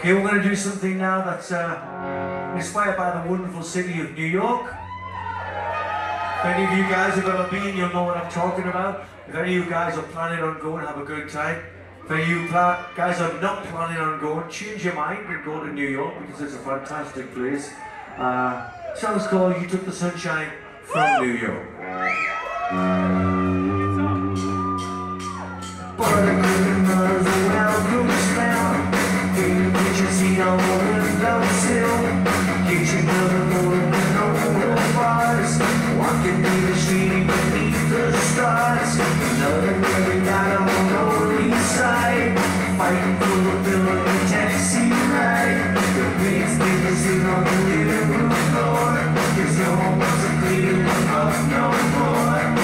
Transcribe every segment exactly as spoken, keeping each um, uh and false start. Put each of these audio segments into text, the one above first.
Okay, we're going to do something now that's uh, inspired by the wonderful city of New York. If any of you guys have ever been, you'll know what I'm talking about. If any of you guys are planning on going, have a good time. If any of you guys are not planning on going, change your mind and go to New York because it's a fantastic place. Uh, song's called You Took the Sunshine from New York. See on the windowsill, kitchen building over bars, walking through the street beneath the stars. Another living night on the Lower East Side, fighting for the bill of the taxi ride. The beats niggas sitting on the living room floor, 'cause no one wants to clean them up no more.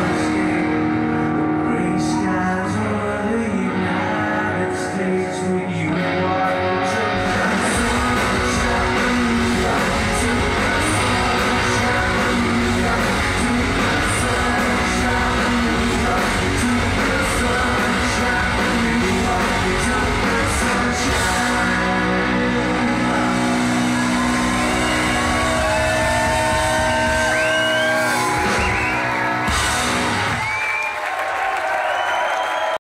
We